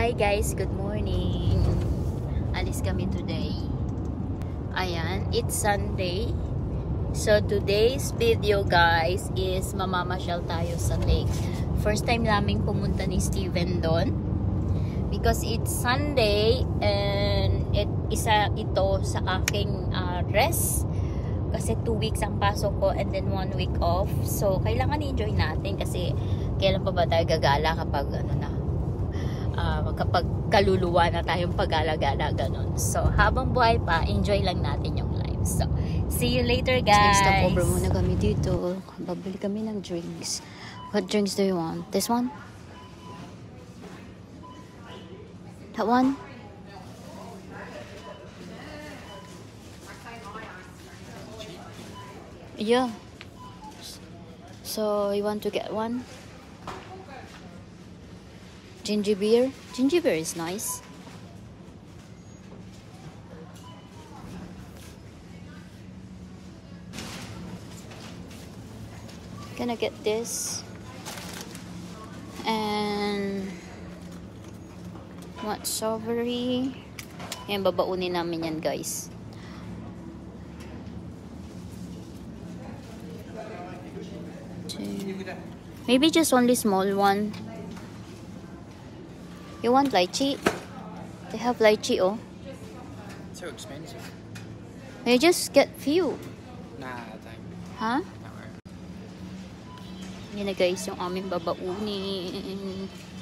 Hi guys, good morning. Alis kami today. Ayan, it's Sunday. So today's video guys is mamamasyal tayo sa lake. First time naming pumunta ni Steven doon. Because it's Sunday and isa ito sa aking rest. Kasi 2 weeks ang pasok ko and then 1 week off. So kailangan i-enjoy natin kasi kailan pa ba tayo gagala kapag kapag kaluluwa na tayong pag-alagala ganun. So habang buhay pa, enjoy lang natin yung life. So see you later guys. Stop over muna kami dito. Babili kami ng drinks. What drinks do you want? This one? That one? Yeah. So you want to get one? Ginger beer? Ginger beer is nice. Gonna get this. And what, strawberry? Yan, babaunin namin yan guys. Maybe just only small one. You want lychee? They have lychee, oh. So expensive. You just get few. Nah, thank you. Huh? Not worth it. Yan na guys, yung aming babaunin.